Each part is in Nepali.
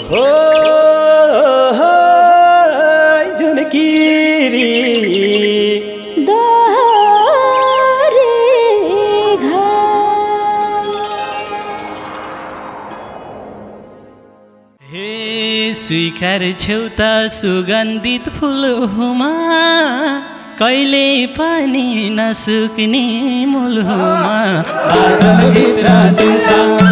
हो जुनकीरी दोहोरी घर। हे स्वीकार छेउ त सुगन्धित फुलहुमा कहिले पनि नसुक्ने मूलहुमा बादलभित्र जुन छ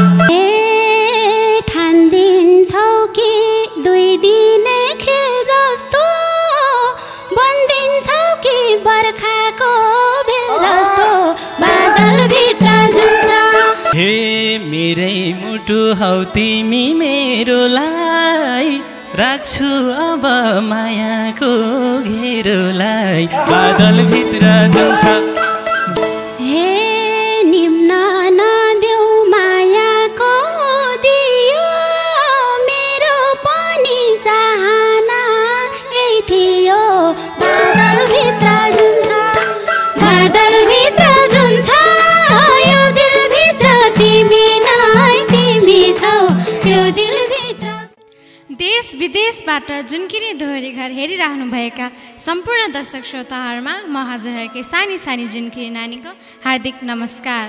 ठान्दिन्छौ कि 2 दिने खेल जस्तो बन्दिन्छौ कि बर्खाको भेल जस्तो बादलभित्र जुन छ। हे मेरै मुटु हौ तिमी मेरोलाई राख्छु अब मायाको घेरोलाई बादलभित्र जुन छ। हे निम्न नदेऊ मायाको दियो मेरो पनि चाहना यही थियो बादलभित्र जुन छ। बादलभित्र जुन छ यो दिलभित्र तिमी नै तिमी छौ यो दिलभित्र। देश विदेशबाट जुनकीरी दोहोरी घर हेरिरहनु भएका सम्पूर्ण दर्शक श्रोताहरूमा म हजुरहरूकै सानी सानी जुनकीरी नानीको हार्दिक नमस्कार।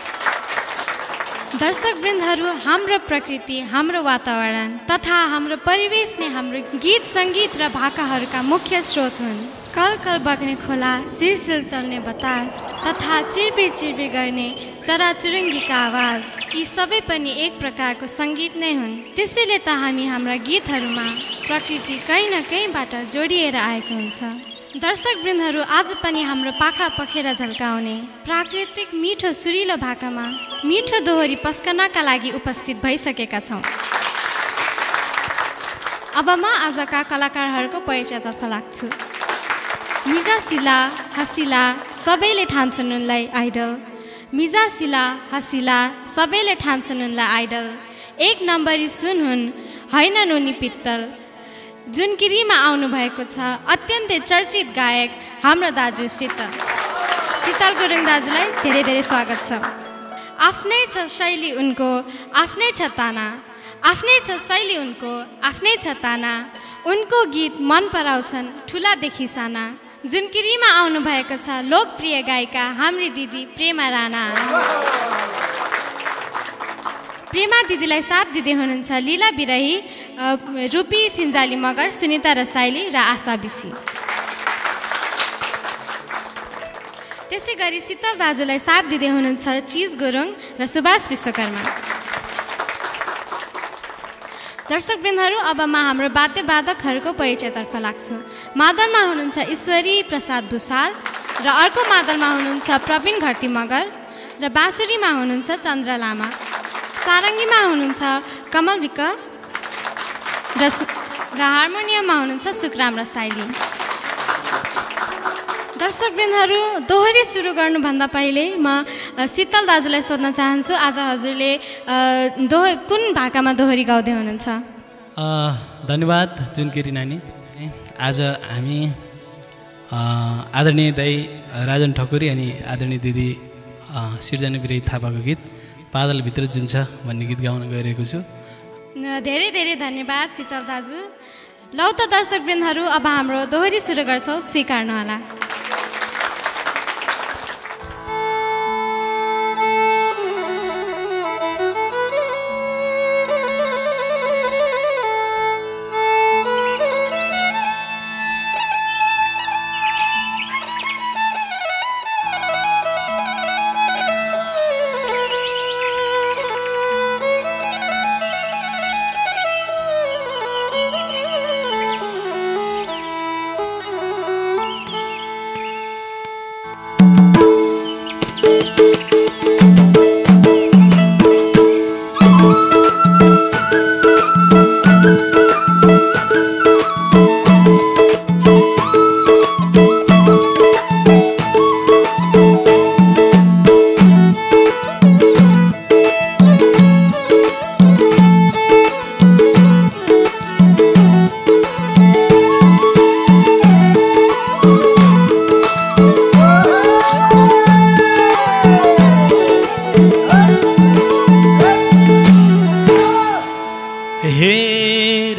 दर्शकवृन्दहरू, हाम्रो प्रकृति, हाम्रो वातावरण तथा हाम्रो परिवेश नै हाम्रो गीत सङ्गीत र भाकाहरूका मुख्य स्रोत हुन्। कल कल बग्ने खोला, सिरसिर चल्ने बतास तथा चिरबिर चिरबिर गर्ने चराचुरुङ्गीका आवाज, यी सबै पनि एक प्रकारको सङ्गीत नै हुन्। त्यसैले त हामी हाम्रा गीतहरूमा प्रकृति कहीँ न कहीँबाट जोडिएर आएको हुन्छ। दर्शकवृन्दहरू, आज पनि हाम्रो पाखा पखेर झल्काउने प्राकृतिक मिठो सुरिलो भाकामा मिठो दोहोरी पस्कनका लागि उपस्थित भइसकेका छौँ। अब म आजका कलाकारहरूको परिचयतर्फ लाग्छु। मिजासिला हसिला सबैले ठान्छन् उनलाई आइडल। मिजासिला हसिला सबैले ठान्छन् उनलाई आइडल। 1 नम्बरी सुन हुन्, हैनन् उनी पित्तल। जुनकीरीमा आउनुभएको छ अत्यन्तै चर्चित गायक हाम्रो दाजु शीतल। शीतल गुरुङ दाजुलाई धेरै धेरै स्वागत छ। आफ्नै छ शैली उनको, आफ्नै छ ताना, आफ्नै छ शैली उनको, आफ्नै छ ताना। उनको गीत मन पराउँछन् ठुलादेखि साना। जुनकीरीमा आउनुभएको छ लोकप्रिय गायिका हाम्री दिदी प्रेमा राणा। प्रेमा दिदीलाई साथ दिँदै हुनुहुन्छ लीला बिरही, रूपी सिन्जाली मगर, सुनिता रसाइली र आशा बिसी। त्यसै गरी शीतल दाजुलाई साथ दिँदै हुनुहुन्छ चिज गुरुङ र सुभाष विश्वकर्मा। दर्शकवृन्दहरू, अब म हाम्रो वाद्यवादकहरूको परिचयतर्फ लाग्छु। मादलमा हुनुहुन्छ ईश्वरी प्रसाद भुषाल र अर्को मादलमा हुनुहुन्छ प्रवीण घरती मगर र बाँसुरीमा हुनुहुन्छ चन्द्र लामा। सारङ्गीमा हुनुहुन्छ कमल विक र हार्मोनियममा हुनुहुन्छ सुखराम रसाइली। दर्शकवृन्दहरू, दोहोरी सुरु गर्नुभन्दा पहिले म शीतल दाजुलाई सोध्न चाहन्छु, आज हजुरले कुन भाकामा दोहोरी गाउँदै हुनुहुन्छ? धन्यवाद जुनकीरी नानी। आज हामी आदरणीय दाई राजन ठकुरी अनि आदरणीय दिदी सिर्जना बिरही थापाको गीत बादलभित्र जुन छ भन्ने गीत गाउन गइरहेको छु। धेरै धेरै धन्यवाद शीतल दाजु। लौ त दर्शकवृन्दहरू, अब हाम्रो दोहोरी सुरु गर्छौँ, स्वीकार्नुहोला।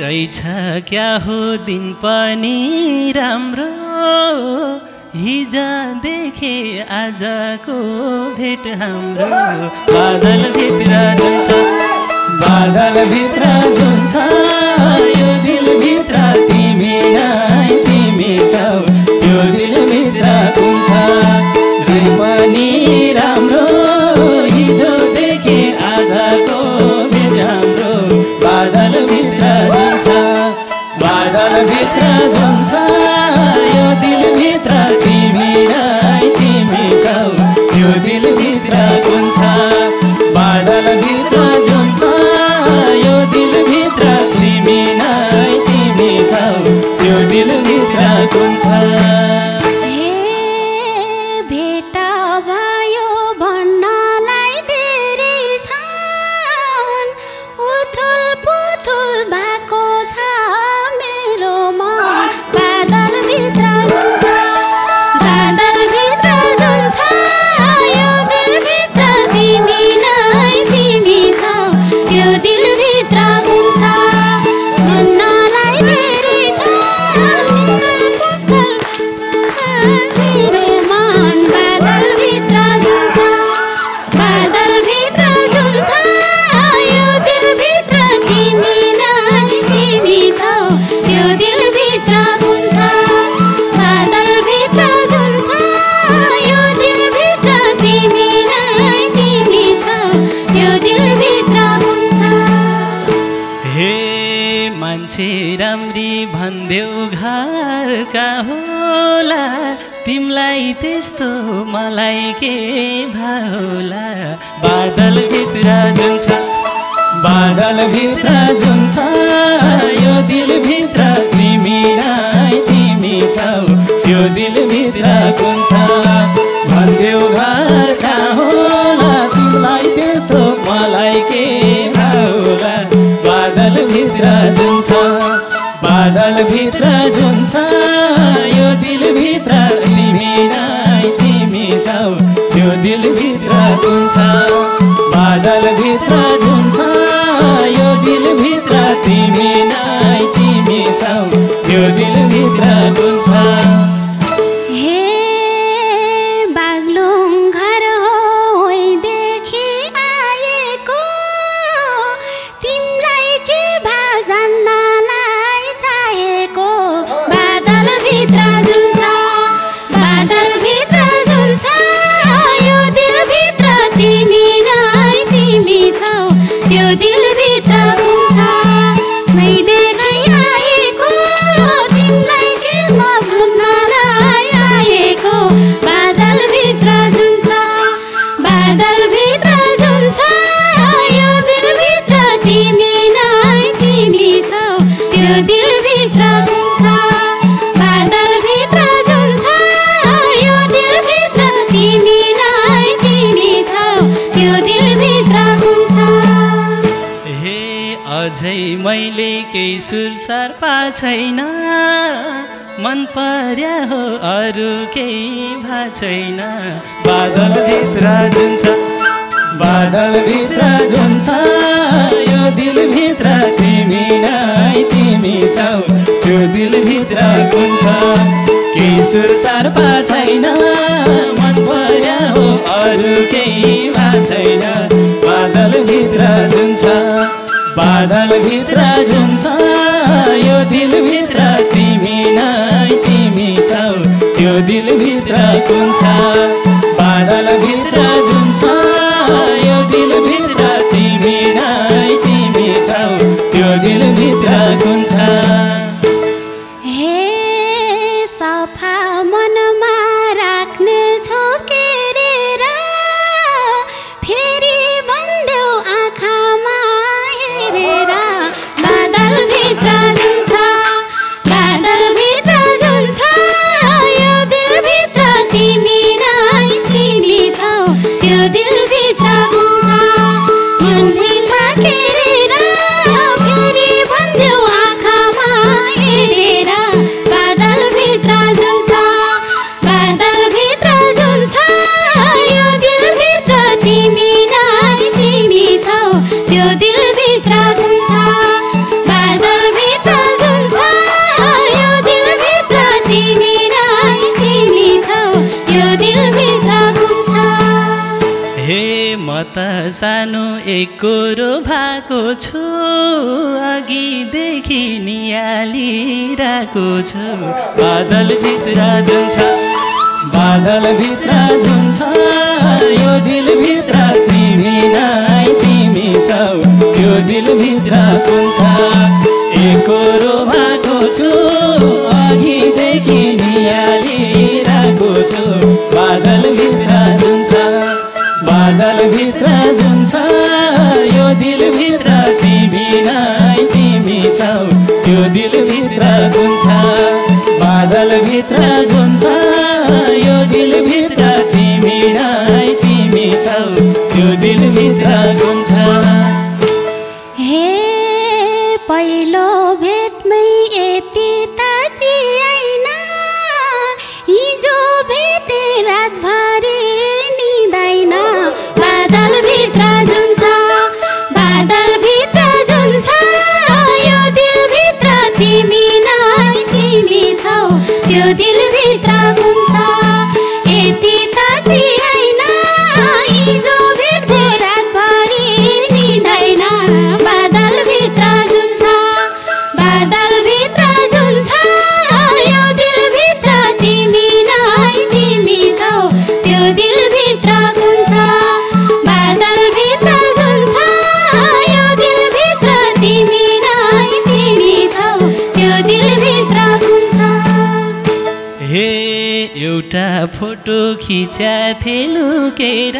रहेछ क्या हो दिन पनि राम्रो हिजो देखे आजको भेट हाम्रो बादलभित्र जुन छ बादलभित्र जुन छ यो दिलभित्र तिमी नै तिमी छौ यो दिलभित्र कुन छ रे पनि राम्रो हिजो देखे आजको भेट हाम्रो बादलभित्र जुन छ बादलभित्र जुन छ यो दिलभित्र तिमी नै तिमी छौ यो दिलभित्र कुन छ बादलभित्र जुन छ यो दिलभित्र तिमी नै तिमी छौ यो दिलभित्र कुन छ राम्री भन्देऊ घरका होला तिमलाई त्यस्तो मलाई के भाउला बादलभित्र जुन छ बादलभित्र जुन छ यो दिलभित्र तिमी नै तिमी छौ यो दिलभित्र कुन छ भन्देऊ घरका होला तिमलाई त्यस्तो मलाई के भाउला बादलभित्र जुन छ बादलभित्र जुन छ यो दिलभित्र तिमी नै तिमी छौ यो दिलभित्र कुन छ बादलभित्र जुन छ यो दिलभित्र तिमी नै तिमी छौ यो दिलभित्र कुन छ मैले केही सुरसार पा छैन मन पर्या हो अरू केही भा छैन बादलभित्र जुन छ बादलभित्र जुन छ यो दिलभित्र तिमी नै तिमी छौ त्यो दिलभित्र कुन छ केही सुरसार पा छैन मन पर्या हो अरू केही भा छैन बादलभित्र जुन छ बादलभित्र जुन छ यो दिलभित्र तिमी नै तिमी छौ त्यो दिलभित्र कुन छ बादलभित्र जुन छ यो दिलभित्र तिमी नै तिमी छौ त्यो दिलभित्र कुन छ हे सफा मनमा राख्ने छौ केरेर फेरि भन्देऊ आँखामा बादलभित्र जुन छ बादलभित्र जुन छ यो दिलभित्र तिमी नै तिमी छौ त्यो दिलभित्र कुन छ मनभित्र केरेर फेरि भन्देऊ आँखामा हेरेर बादलभित्र जुन छ बादलभित्र जुन छ यो दिलभित्र तिमी नै तिमी छौ त्यो दिलभित्र कुन छ बादलभित्र सानो एकोरो भएको छु अघिदेखि नियालिरहेको छु बादलभित्र जुन छ बादलभित्र जुन छ यो दिलभित्र तिमी नै तिमी छौ यो दिलभित्र कुन छ एकोरो भएको छु अघिदेखि नियालिरहेको छु बादलभित्र जुन छ बादलभित्र जुन छ यो दिलभित्र तिमी नै तिमी छौ यो दिलभित्र कुन छ बादलभित्र जुन छ यो दिलभित्र तिमी नै तिमी छौ यो दिलभित्र कुन छ हे पहिलो भेटमै यति ताची आइना हिजो भेटे रातभरि निदाइन बादलभित्र जुन छ बादलभित्र जुन छ यो दिलभित्र तिमी नै तिमी छौ त्यो दिलभित्र कुन छ यति ताची आइना हिजो भेटे रातभरि निदाइन बादलभित्र जुन छ बादलभित्र जुन छ यो दिलभित्र तिमी नै तिमी छौ त्यो दिलभित्र कुन छ बादलभित्र जुन छ यो दिलभित्र तिमी नै तिमी छौ त्यो दिलभित्र कुन छ हे एउटा फोटो खिचाथे लुकेर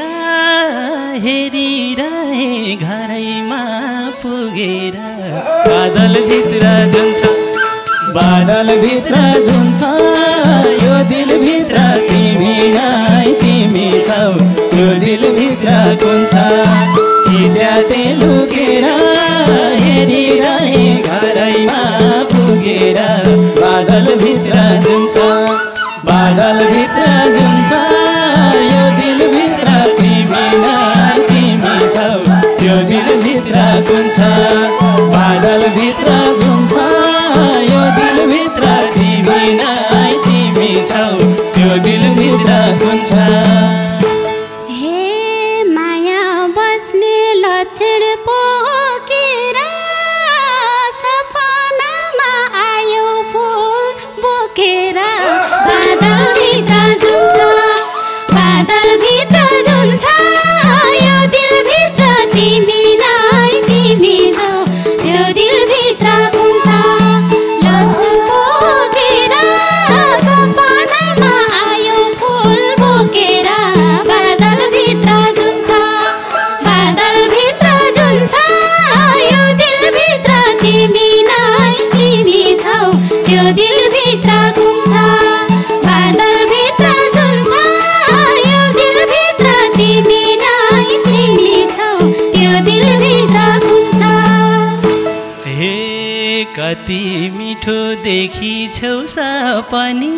हेरिरहे घरैमा पुगेर बादलभित्र जुन छ बादलभित्र जुन छ यो दिलभित्र तिमी नै तिमी छौ यो दिलभित्र कुन छ खिचाथे लुकेर हेरिरहे घरैमा पुगेर बादलभित्र जुन छ बादलभित्र जुन छ यो दिलभित्र तिमी नै तिमी छौ त्यो दिलभित्र कुन छ बादलभित्र जुन छ यो दिलभित्र तिमी नै तिमी छौ त्यो दिलभित्र कुन छ हे माया बस्ने लक्षण पोकेर सपनामा आयो फुल बोकेर बादलभित्र जुन छ बादलभित्र जुन छ यो दिलभित्र तिमी नै तिमी छौ यो दिलभित्र कुन छ लक्षण पोकेर सपनामा आयो फुल बोकेर बादलभित्र जुन छ बादलभित्र जुन छ यो दिलभित्र तिमी नै तिमी छौ त्यो दिलभित्र कुन छ बादलभित्र जुन छ यो दिलभित्र तिमी नै तिमी छौ त्यो दिलभित्र कुन छ हे कति मिठो देखिछौ सपनी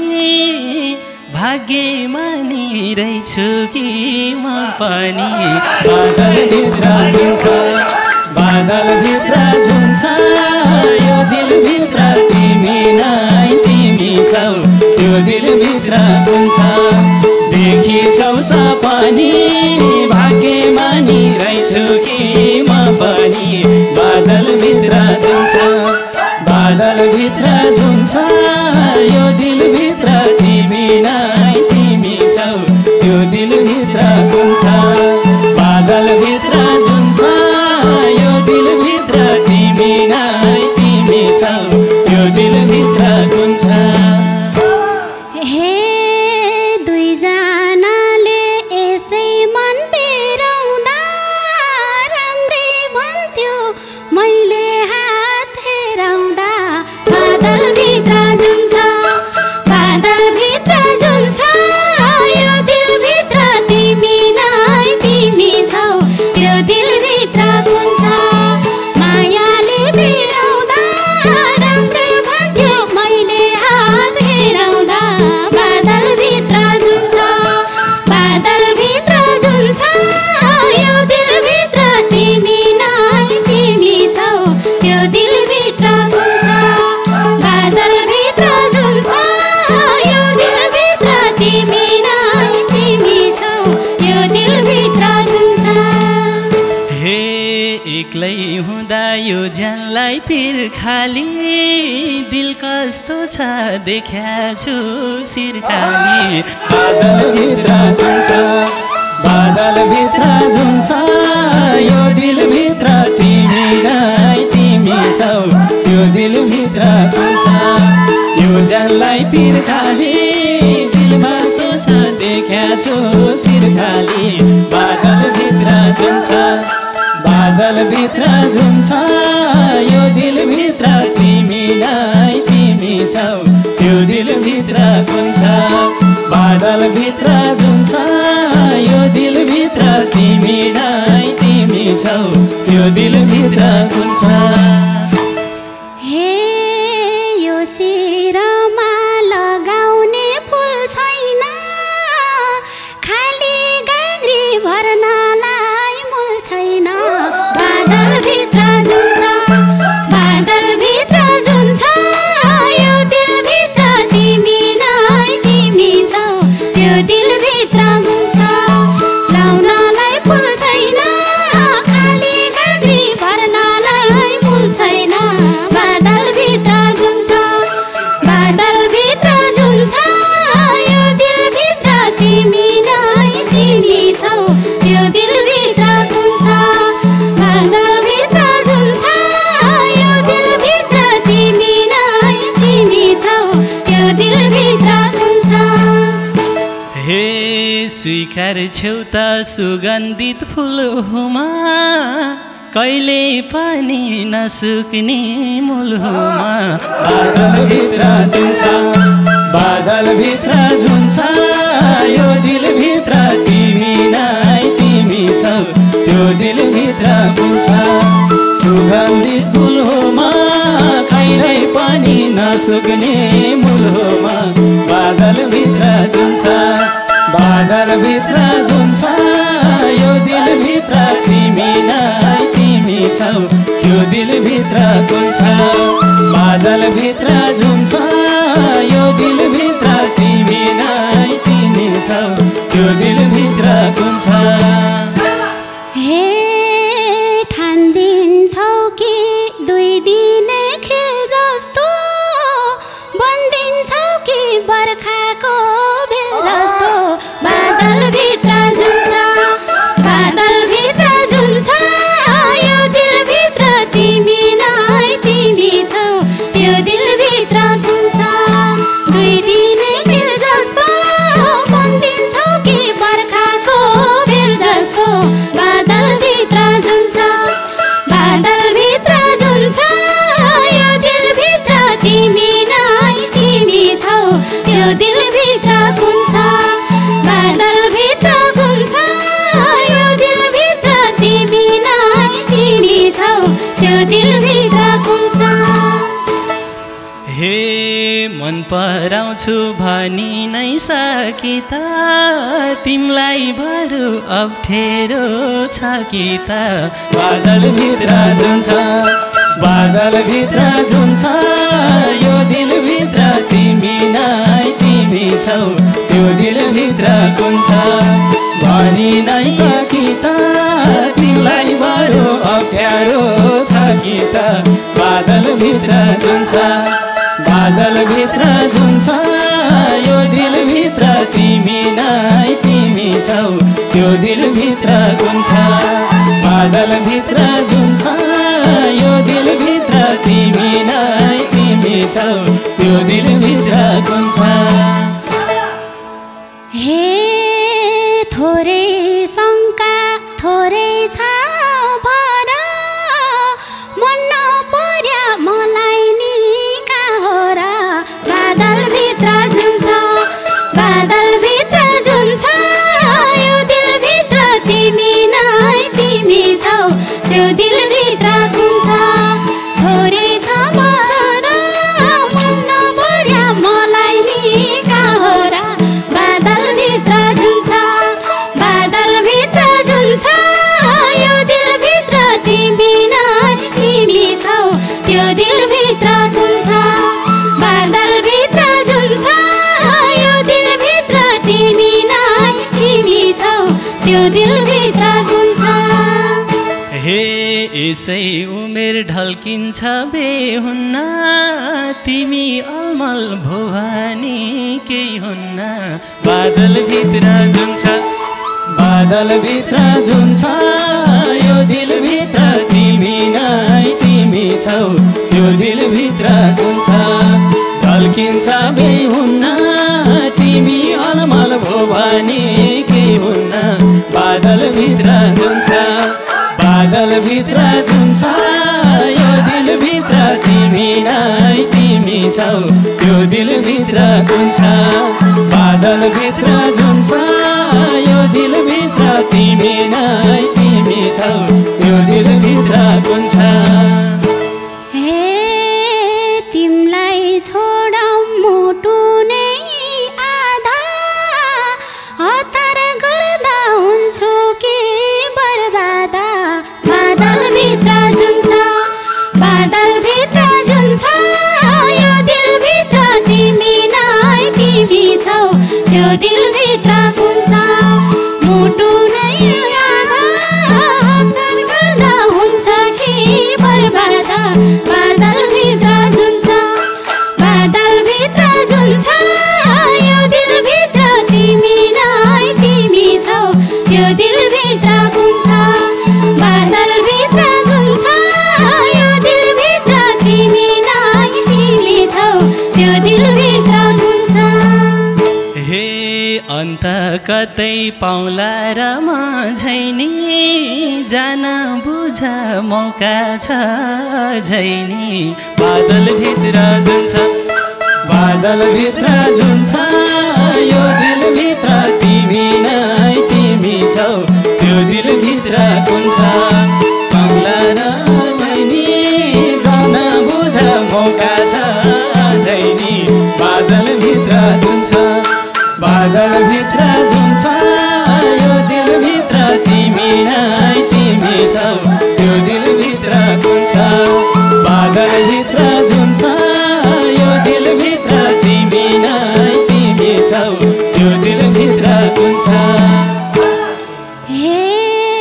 भाग्यमानी रहेछु कि म पनि बादलभित्र जुन छ बादलभित्र जुन छ यो दिलभित्र तिमी नै तिमी छौ त्यो दिलभित्र कुन छ देखिछौ सपनी भाग्यमानी रहेछु कि म पनि बादलभित्र जुन छ बादलभित्र जुन छ यो दिलभित्र तिमी नै तिमी छौ त्यो दिलभित्र कुन छ बादलभित्र जुन छ यो दिलभित्र तिमी नै तिमी छौ त्यो दिलभित्र कुन छ हे दुईजनाले यसै मन बेराउँदा राम्रै भन्थ्यो मैले हात हेराउँदा बादलभित्र जुन छ बादलभित्र जुन छ यो दिलभित्र तिमी नै तिमी छौ त्यो दिलभित्र कुन छ मायाले बेराउँदा हुँदा यो ज्यानलाई पिर खाली दिल कस्तो छ देख्या छु सिरखाली बादलभित्र जुन छ बादलभित्र जुन छ यो दिलभित्र तिमी नै तिमी छौ यो दिलभित्र जुन छ यो ज्यानलाई पिर खाली दिल कस्तो छ देख्या छु सिरखाली बादलभित्र जुन छ बादलभित्र जुन छ यो दिलभित्र तिमी नै तिमी छौ यो दिलभित्र कुन छ बादलभित्र जुन छ यो दिलभित्र तिमी नै तिमी छौ यो दिलभित्र कुन छ हे यो शिरमा लगाउने फुल छैन खाली गाग्री भर्नलाई मूल छैन बादलभित्र जुन छ बादलभित्र जुन छ यो दिलभित्र तिमी नै तिमी छौ यो दिलभित्र गुम छ लाउनलाई फुल छैन खाली गाग्री भर्नलाई मूल छैन बादलभित्र जुन छ बादलभित्र जुन छ यो दिलभित्र तिमी नै तिमी छौ यो दिलभित्र कुन छ बादलभित्र जुन छ यो दिलभित्र तिमी नै तिमी छौ यो दिलभित्र कुन छ हे स्वीकार छेउ त सुगन्धित फुल हुमा कहिले पनि नसुक्ने मूल हुमा बादलभित्र जुन छ बादलभित्र जुन छ यो दिलभित्र तिमी नै तिमी छौ त्यो दिलभित्र कुन छ सुगन्धित फुल होमा कहिल्यै पनि नसुक्ने मूल होमा बादलभित्र जुन छ बादलभित्र जुन छ यो दिलभित्र तिमी नै तिमी छौ यो दिलभित्र कुन छ बादलभित्र जुन छ यो दिलभित्र तिमी नै तिमी छौ यो दिलभित्र कुन छ हे ठान्दिन्छौ कि दुई दिने खेल जस्तो बन्दिन्छौ कि बर्खाको भेल जस्तो बादलभित्र जुन छ बादलभित्र जुन छ यो दिलभित्र तिमी नै तिमी छौ यो दिलभित्र कुन छ दुई दिने खेल जस्तो बन्दिन्छौ कि बर्खाको भेल जस्तो बादलभित्र जुन छ बादलभित्र जुन छ यो दिलभित्र तिमी नै तिमी छौ यो दिलभित्र कुन छ बादलभित्र जुन छ यो दिलभित्र तिमी नै तिमी छौ यो दिलभित्र कुन छ हे मन पराउँछु भनी नै सकी त तिमलाई बरु अप्ठ्यारो छ कि त बादलभित्र जुन छ बादलभित्र जुन छ यो दिलभित्र तिमी नै तिमी छौ त्यो दिलभित्र कुन छ भनी नै सकी त तिमीलाई बरु अप्ठ्यारो छ कि त बादलभित्र जुन छ बादलभित्र जुन छ यो दिलभित्र तिमी नै तिमी छौ त्यो दिलभित्र कुन छ बादलभित्र जुन छ यो दिलभित्र तिमी नै तिमी छौ त्यो दिलभित्र कुन छ हे थोरै शङ्का थोरै छ भर मन नपर्या मलाई नि कहाँ हो र बादलभित्र जुन छ बादलभित्र जुन छ यो दिलभित्र तिमी नै तिमी छौ त्यो दिलभित्र कुन छ थोरै छ भर मन नपर्या मलाई नि कहाँ हो र बादलभित्र जुन छ बादलभित्र जुन छ यो दिलभित्र तिमी नै तिमी छौ त्यो दिलभित्र कुन छ बादलभित्र जुन छ यो दिलभित्र तिमी नै तिमी छौ त्यो दिलभित्र कुन छ हे यसै उमेर ढल्किन्छ बेहुन्न तिमी अलमल भवानी केही हुन्न बादलभित्र जुन छ बादलभित्र जुन छ यो दिलभित्र तिमी नै तिमी छौ त्यो दिलभित्र जुन छ ढल्किन्छ बेहुन्न तिमी अलमल भवानी केही हुन्न बादलभित्र जुन छ बादलभित्र जुन छ यो दिलभित्र तिमी नै तिमी छौ त्यो दिलभित्र जुन छ बादलभित्र जुन छ यो दिलभित्र तिमी नै तिमी छौ त्यो दिलभित्र जुन छ हे तिमलाई छोडौ मुटु नै आधा हतार गर्दा हुन्छु कि बर्बादा बादलभित्र जुन छ बादलभित्र जुन छ यो दिलभित्र तिमी नै तिमी छौ त्यो दिलभित्र कुन छ मुटु नै आधा हतार गर्दा हुन्छ कि बर्बादा बादलभित्र जुन छ बादलभित्र जुन छ यो दिलभित्र तिमी नै तिमी छौ त्यो दिलभित्र कुन छ बादलभित्र जुन छ यो दिलभित्र तिमी नै तिमी छौ त्यो दिलभित्र कुन छ हे अन्त कतै पाउला र माझैनी जान बुझ मौका छ झैनी बादलभित्र जुन छ बादलभित्र जुन छ यो दिलभित्र तिमी नै तिमी छौ त्यो दिलभित्र कुन छ पाउला र मैनी जान बुझ मौका छ झैनी बादलभित्र जुन छ बादलभित्र जुन छ यो दिलभित्र तिमी नै तिमी छौ त्यो दिलभित्र कुन छ बादलभित्र जुन छ यो दिलभित्र तिमी नै तिमी छौ त्यो दिलभित्र कुन छ हे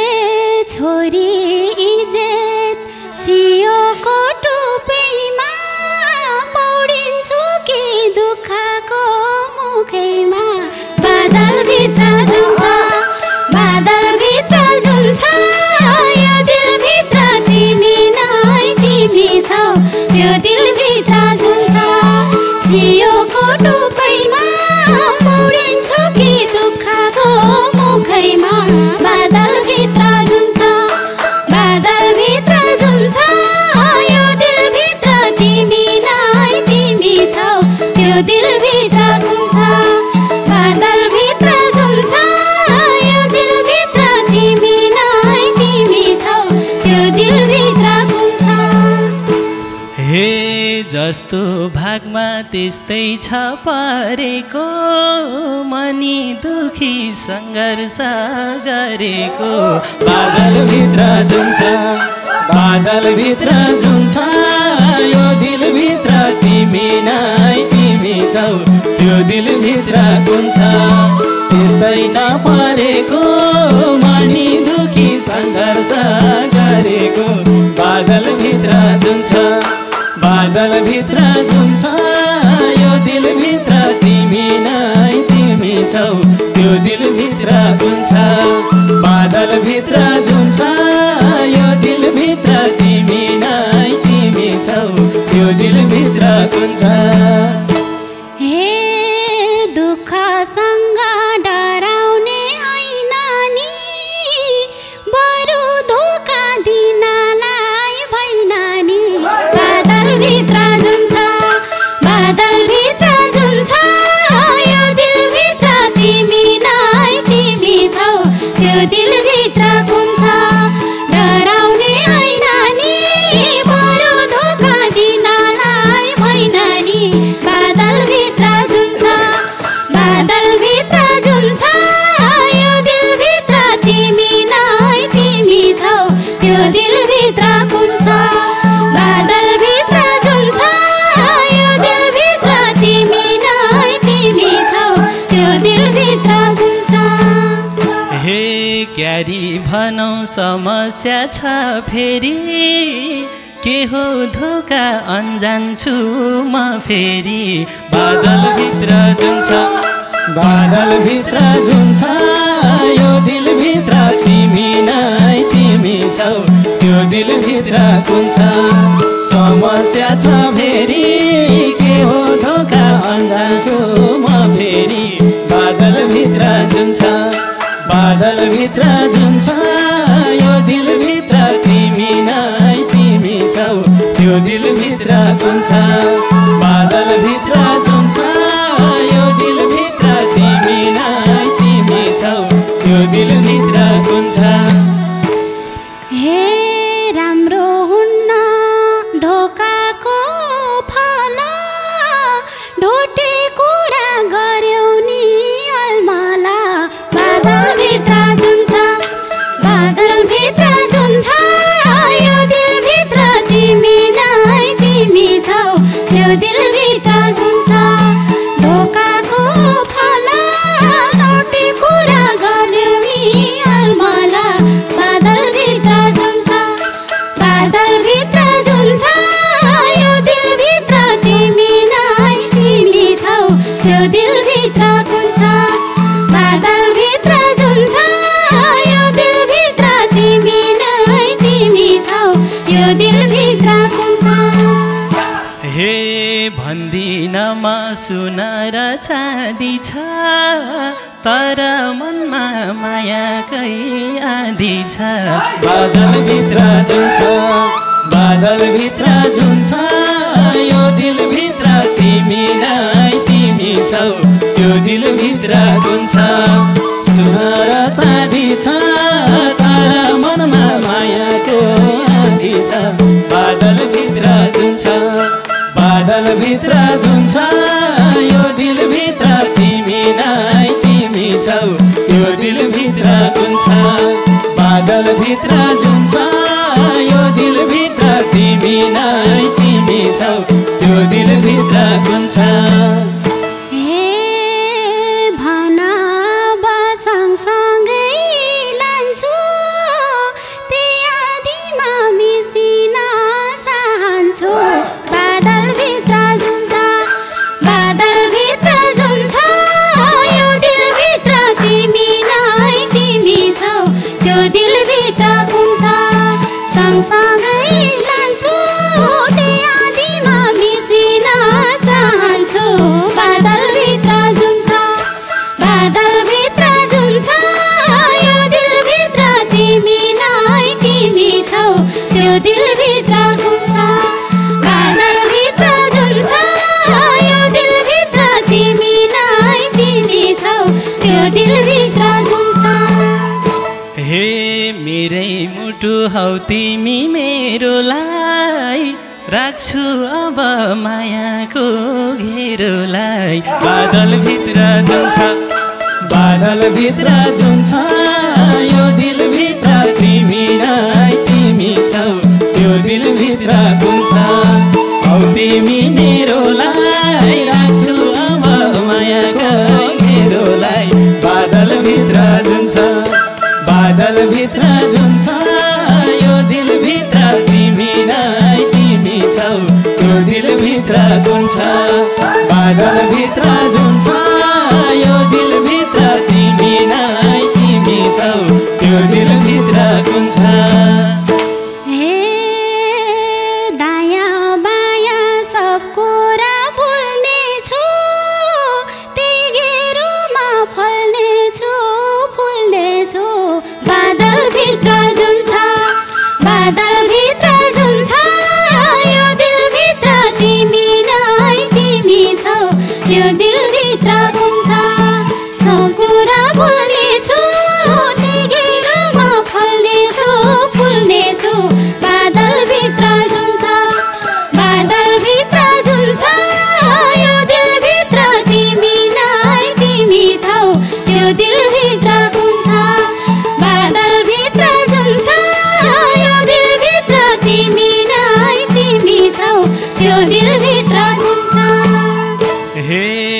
छोरी इज्जत सियोको टुपैमा पौडिन्छु कि दुःखको मुखैमा बादलभित्र जुन छ बादलभित्र जुन छ यो दिलभित्र तिमी नै तिमी छौ त्यो दिलभित्र जुन छ सियोको टुपैमा पौडिन्छु कि दुःखको मुखैमा बादलभित्र जुन छ बादलभित्र जुन छ यो दिलभित्र तिमी नै तिमी छौ त्यो दिलभित्र कुन छ बादलभित्र जुन छ यो दिलभित्र तिमी नै तिमी छौ त्यो दिलभित्र कुन छ हे जस्तो भागमा त्यस्तै छ परेको मनी दुखी सङ्घर्ष गरेको बादलभित्र जुन छ बादलभित्र जुन छ यो दिलभित्र तिमी नै तिमी छौ त्यो दिलभित्र कुन छ त्यस्तै छ परेको मनी दुखी सङ्घर्ष गरेको बादलभित्र जुन छ बादलभित्र जुन छ यो दिलभित्र तिमी नै तिमी छौ त्यो दिलभित्र कुन छ बादलभित्र जुन छ यो दिलभित्र तिमी नै तिमी छौ त्यो दिलभित्र कुन छ हे दुःखसँग डराउने होइन नि बरु धोका दिनलाई भइन नि बादलभित्र जुन छ बादलभित्र जुन छ यो दिलभित्र तिमी नै तिमी छौ त्यो दिलभित्र कुन छ डराउने होइन नि बरु धोका दिनलाई भइन नि समस्या छ फेरि के हो धोका अन्जान्छु म फेरि बादलभित्र जुन छ बादलभित्र जुन छ यो दिलभित्र तिमी नै तिमी छौ त्यो दिलभित्र कुन छ समस्या छ फेरि के हो धोका अन्जान्छु म फेरि बादलभित्र जुन छ बादलभित्र जुन छ यो दिलभित्र तिमी नै तिमी छौ त्यो दिलभित्र कुन छ बादलभित्र जुन छ यो दिलभित्र तिमी नै तिमी छौ त्यो दिलभित्र कुन छ हे राम्रो हुन्न धोकाको फल ढोटे कुरा गर्यौ नि अलमला बादलभित्र जुन छ बादलभित्र जुन छ यो दिलभित्र तिमी नै तिमी छौ त्यो दिलभित्र जुन छ धोकाको फल ढोटे कुरा गर्यौ नि अलमला बादलभित्र जुन छ बादलभित्र जुन छ यो दिलभित्र तिमी नै तिमी छौ त्यो दिलभित्र कुन छ बादलभित्र जुन छ यो दिलभित्र तिमी नै तिमी छौ यो दिलभित्र कुन छ हे भन्दिन म सुन र चाँदी छ तर मनमा मायाकै आँधी छ बादलभित्र जुन छ बादलभित्र जुन छ यो दिलभित्र तिमी नै तिमी छौ त्यो दिलभित्र कुन छ सुन र चाँदी छ तर मनमा मायाको आँधी छ बादलभित्र जुन छ बादलभित्र जुन छ यो दिलभित्र तिमी नै तिमी छौ यो दिलभित्र कुन छ बादलभित्र जुन छ यो दिलभित्र तिमी नै तिमी छौ त्यो दिलभित्र कुन छ हे भना सँगसँगै लान्छु त्यही आँधीमा मिसिन चाहन्छु बादलभित्र जुन छ बादलभित्र जुन छ यो दिलभित्र तिमी नै तिमी छौ त्यो दिलभित्र कुन छ सँगसँगै लान्छु त्यही आँधीमा मिसिन चाहन्छु बादलभित्र जुन छ बादलभित्र जुन छ यो दिलभित्र तिमी नै तिमी छौ त्यो दिलभित्र कुन छ बादलभित्र जुन छ यो दिलभित्र तिमी नै तिमी छौ त्यो दिलभित्र जुन छ हे मेरै मुटु हौ तिमी मेरोलाई राख्छु अब मायाको घेरोलाई बादलभित्र जुन छ बादलभित्र जुन छ यो दिलभित्र तिमी नै तिमी छौ त्यो दिलभित्र कुन छ हौ तिमी मेरोलाई राख्छु अब मायाको घेरोलाई बादलभित्र जुन छ बादलभित्र जुन छ यो दिलभित्र तिमी नै तिमी छौ त्यो दिलभित्र कुन छ बादलभित्र जुन छ यो दिलभित्र तिमी नै तिमी छौ त्यो दिलभित्र कुन छ हे दायाँ बायाँ सब कुरा बोल्नेछु त्यही घेरोमा फल्नेछु फुल्नेछु बादलभित्र जुन छ बादलभित्र जुन छ यो दिलभित्र तिमी नै तिमी छौ त्यो दिलभित्र कुन छ सब कुरा बोल्नेछु त्यही घेरोमा फल्नेछु फुल्नेछु बादलभित्र जुन छ बादलभित्र जुन छ यो दिलभित्र तिमी नै तिमी छौ त्यो दिलभित्र कुन छ बादलभित्र जुन छ यो दिलभित्र तिमी नै तिमी छौ त्यो दिलभित्र कुन छ हे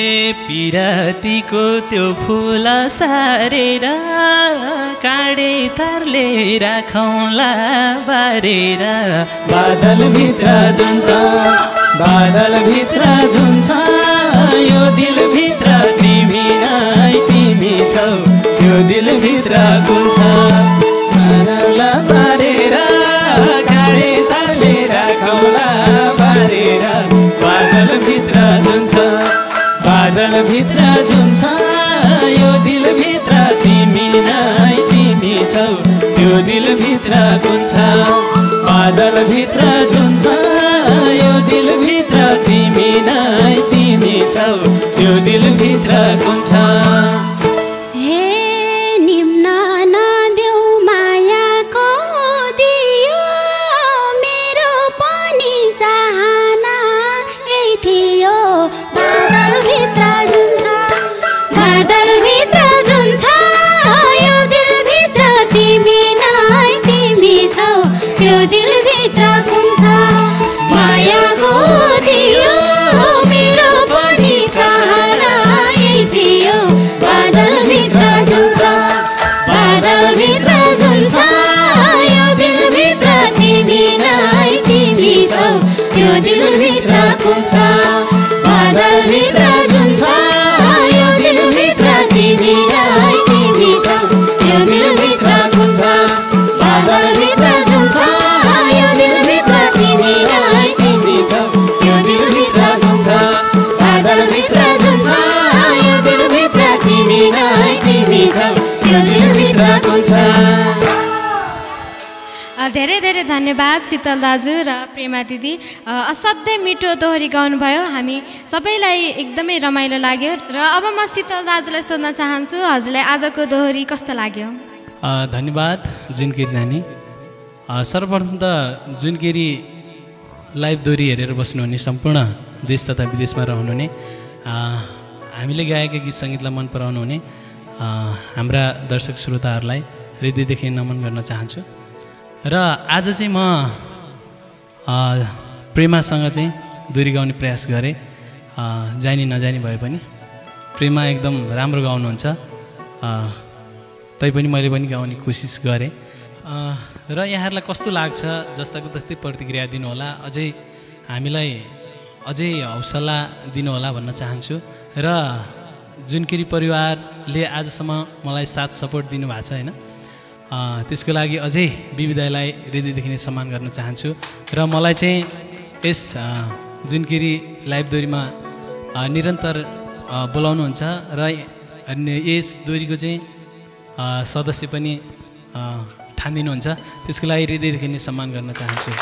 पिरातीको त्यो फुल सारेर काँडे तारले राखौँला बारेर बादलभित्र जुन छ बादलभित्र जुन छ यो दिलभित्र तिमी नै तिमी छौ त्यो दिलभित्र कुन छ मनला सारेर काँडे तारले राखौँला बारेर बादलभित्र जुन छ बादलभित्र जुन छ यो दिलभित्र तिमी नै तिमी छौ त्यो दिलभित्र कुन छ बादलभित्र जुन छ यो दिलभित्र तिमी नै तिमी छौ त्यो दिलभित्र कुन छ हे निम्न नदेऊ मायाको दियो मेरो पनि चाहना यही थियो बादलभित्र जुन छ बादलभित्र जुन छ यो दिलभित्र तिमी नै तिमी छौ त्यो दिलभित्र कुन छ मायाको दियो मेरो पनि चाहना यही थियो बादलभित्र जुन छ बादलभित्र जुन छ यो दिलभित्र तिमी नै तिमी छौ त्यो दिलभित्र कुन छ बादलभित्र जुन छ यो दिलभित्र तिमी नै तिमी छौ त्यो दिलभित्र कुन छ बादलभित्र जुन छ यो दिलभित्र तिमी नै तिमी छौ त्यो दिलभित्र कुन छ बादलभित्र जुन छ यो दिलभित्र तिमी नै तिमी छौ त्यो दिलभित्र कुन छ धेरै धेरै धन्यवाद शीतल दाजु र प्रेमा दिदी। असाध्यै मिठो दोहोरी गाउनुभयो, हामी सबैलाई एकदमै रमाइलो लाग्यो। र अब म शीतल दाजुलाई सोध्न चाहन्छु, हजुरलाई आजको दोहोरी कस्तो लाग्यो? धन्यवाद जुनकेरी नानी। सर्वप्रथम त जुनकेरी लाइभ दोहोरी हेरेर बस्नुहुने सम्पूर्ण देश तथा विदेशमा रहनुहुने हामीले गाएका गीत सङ्गीतलाई मन पराउनुहुने हाम्रा दर्शक श्रोताहरूलाई हृदयदेखि नमन गर्न चाहन्छु। र आज चाहिँ म प्रेमासँग चाहिँ दोहोरी गाउने प्रयास गरेँ। जानी नजानी भए पनि प्रेमा एकदम राम्रो गाउनुहुन्छ, तैपनि मैले पनि गाउने कोसिस गरेँ। र यहाँहरूलाई कस्तो लाग्छ जस्ताको तस्तै प्रतिक्रिया दिनुहोला, अझै हामीलाई अझै हौसला दिनुहोला भन्न चाहन्छु। र जुनकेरी परिवारले आजसम्म मलाई साथ सपोर्ट दिनुभएको छ होइन, त्यसको लागि अझै विविधलाई हृदयदेखि नै सम्मान गर्न चाहन्छु। र मलाई चाहिँ यस जुनकेरी लाइभ दोहोरीमा निरन्तर बोलाउनुहुन्छ र यस दोहोरीको चाहिँ सदस्य पनि ठानिदिनुहुन्छ, त्यसको लागि हृदयदेखि नै सम्मान गर्न चाहन्छु।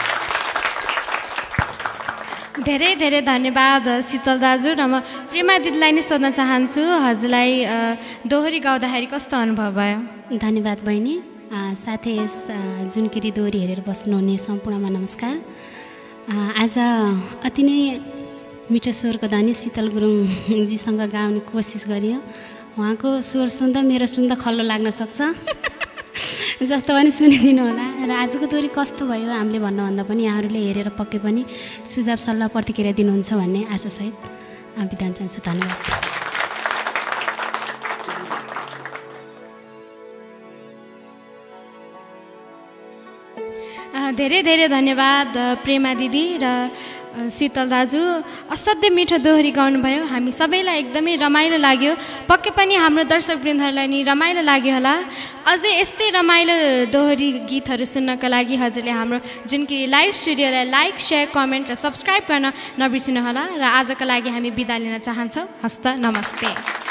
धेरै धेरै धन्यवाद शीतल दाजु। र म प्रेमा दिदीलाई नै सोध्न चाहन्छु, हजुरलाई दोहोरी गाउँदाखेरि कस्तो अनुभव भयो? धन्यवाद बहिनी। साथै यस जुनकेरी दोहोरी हेरेर बस्नुहुने सम्पूर्णमा नमस्कार। आज अति नै मिठो स्वरको धनी शीतल गुरुङजीसँग गाउने कोसिस गरियो। उहाँको स्वर सुन्दा मेरो सुन्दा खल्लो लाग्न सक्छ, जस्तो पनि सुनिदिनु होला। र आजको दोहोरी कस्तो भयो हामीले भन्नुभन्दा पनि यहाँहरूले हेरेर पक्कै पनि सुझाव सल्लाह प्रतिक्रिया दिनुहुन्छ भन्ने आशासहित बिदा चाहन्छु। धन्यवाद। धेरै धेरै धन्यवाद प्रेमा दिदी र शीतल दाजु। असाध्यै मिठो दोहोरी गाउनुभयो, हामी सबैलाई एकदमै रमाइलो लाग्यो। पक्कै पनि हाम्रो दर्शकवृन्दहरूलाई नि रमाइलो लाग्यो होला। अझै यस्तै रमाइलो दोहोरी गीतहरू सुन्नको लागि हजुरले हाम्रो जुनकेरी लाइभ स्टुडियोलाई लाइक, सेयर, कमेन्ट र सब्सक्राइब गर्न नबिर्सिनु होला। र आजको लागि हामी बिदा लिन चाहन्छौँ। हस्त नमस्ते।